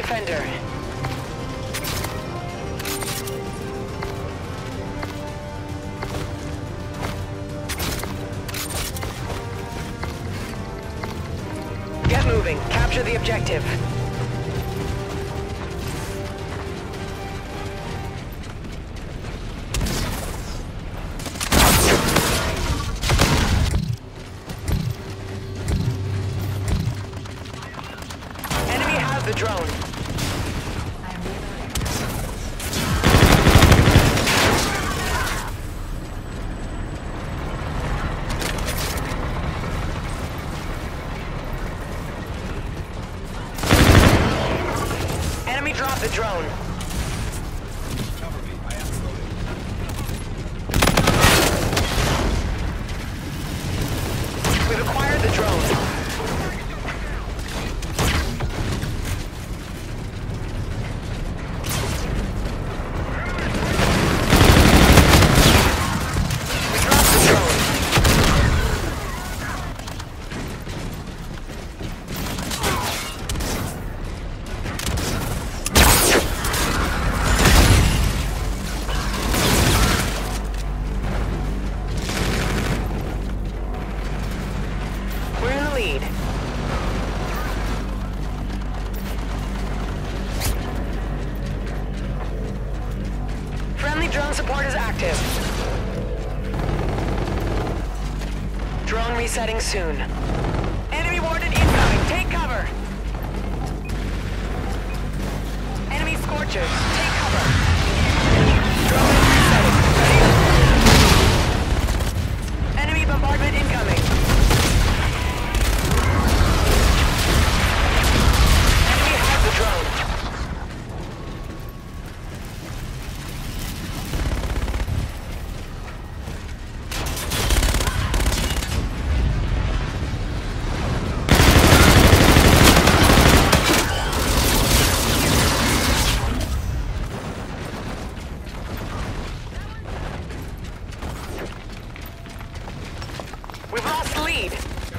defender. Get moving. Capture the objective. Enemy has the drone. Enemy dropped the drone. We've acquired the drone. Friendly drone support is active. Drone resetting soon. Enemy warden incoming. Take cover. Enemy scorchers. Take cover. Drone is resetting. Ready? Enemy bombardment incoming. Enemy has the drone. We've lost the lead.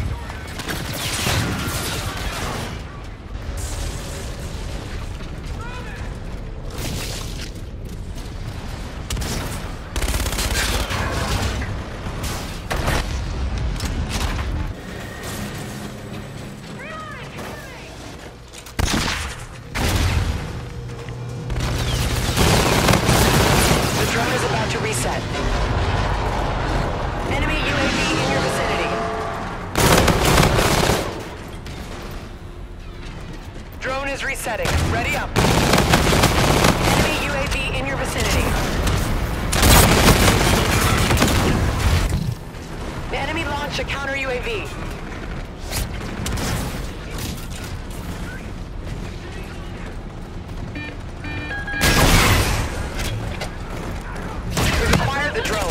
The drone is about to reset. Enemy UAV in your vicinity. Drone is resetting. Ready up. Enemy UAV in your vicinity. The enemy launched a counter UAV. We've acquired the drone.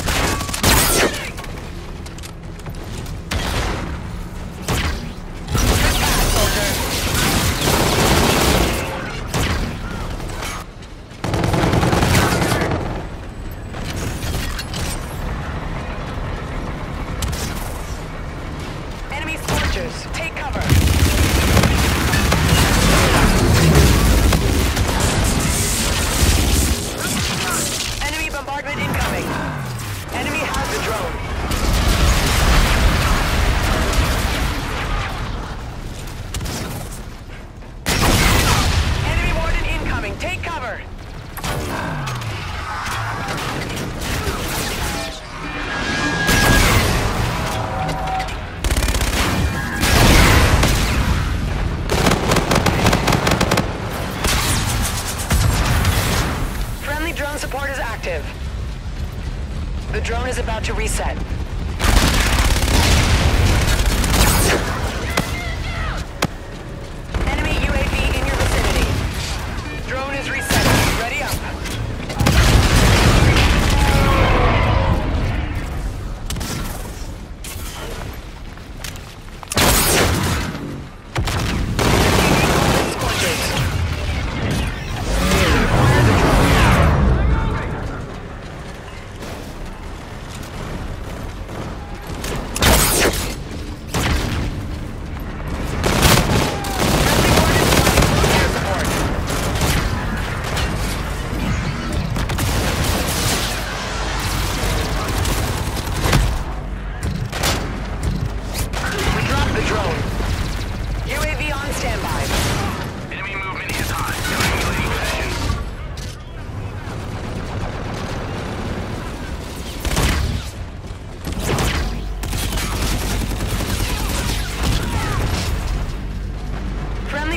Enemy scorchers, take cover. Enemy bombardment incoming. Enemy has the drone. Enemy warden incoming, take cover. Drone support is active. The drone is about to reset. Enemy UAV in your vicinity. Drone is resetting. Ready up.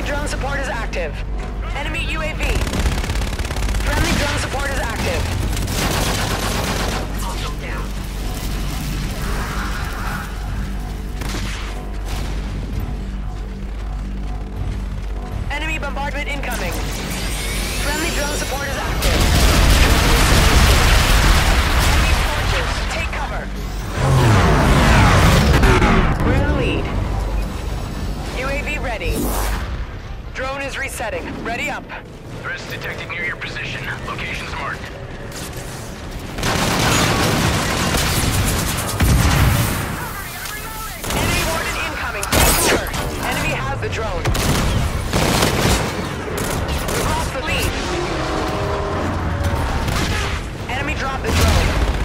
drone support is active. Enemy UAV. Friendly drone support is active. Enemy bombardment incoming. Friendly drone support is active. Enemy forces, take cover. We're in the lead. UAV ready. Drone is resetting. Ready up. Threats detected near your position. Locations marked. Enemy warden incoming. Take cover. Enemy has the drone. We've lost the lead. Enemy dropped the drone.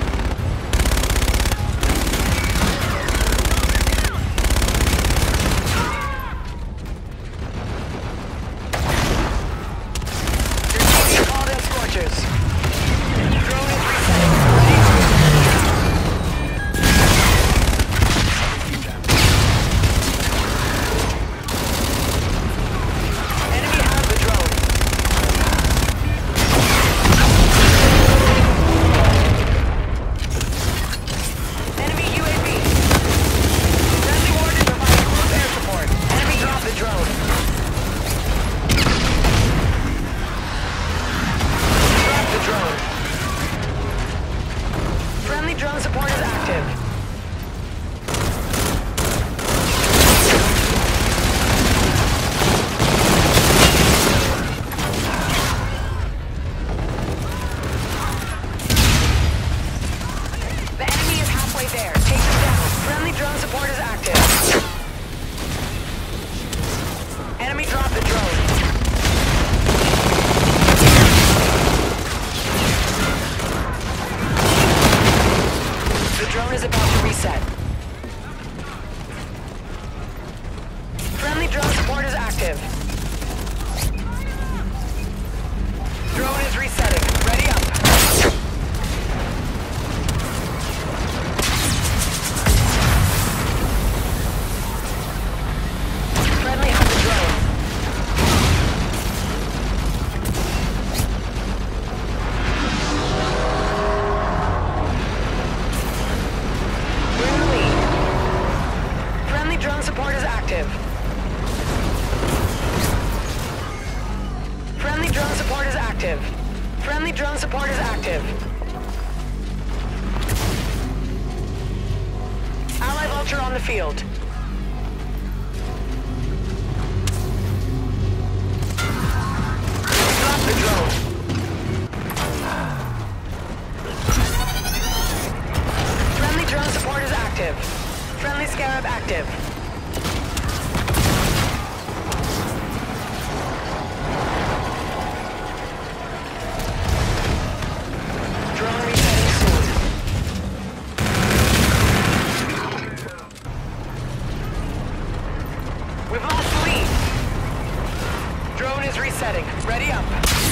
Drone support is active. The enemy is halfway there. Take them down. Friendly drone support is active. Enemy dropped the drone. The drone is about to reset. Friendly drone support is active. Drone is resetting. Ready up. Friendly has the drone. We're in the lead. Friendly drone support is active. Friendly drone support is active. Friendly drone support is active. Allied vulture on the field. Drop the drone. Friendly drone support is active. Friendly Scarab active. Drone resetting soon. We've lost the lead. Drone is resetting. Ready up.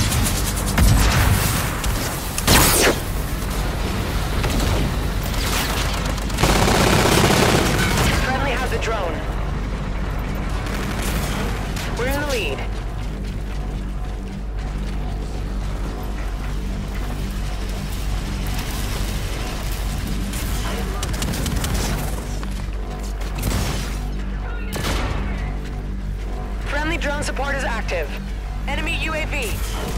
Friendly has the drone. We're in the lead. Friendly drone support is active. Enemy UAV.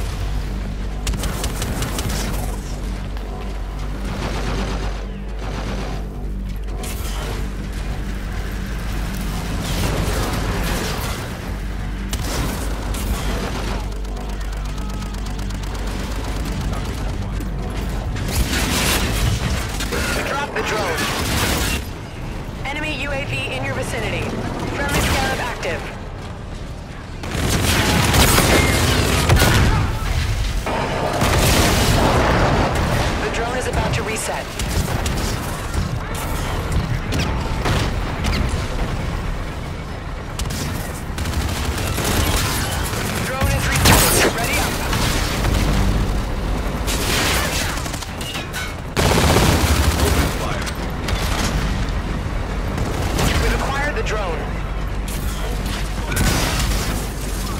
We dropped the drone. Enemy UAV in your vicinity. Friendly Scarab active. The drone is about to reset. Drone is resetting. Ready up. We've acquired the drone.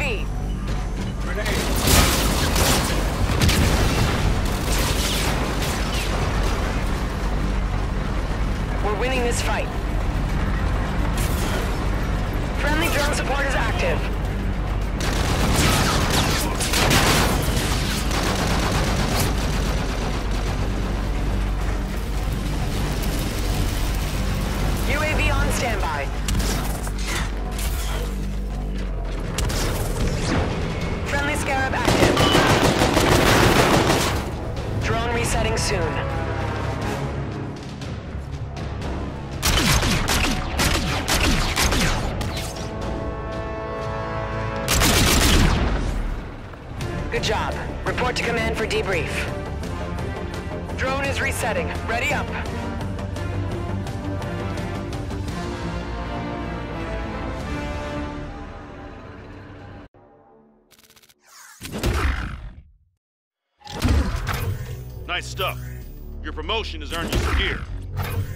lead. We're winning this fight. Friendly drone support is active. UAV on standby. Friendly Scarab active. Drone resetting soon. Good job. Report to command for debrief. Drone is resetting. Ready up. Nice stuff. Your promotion has earned you some gear.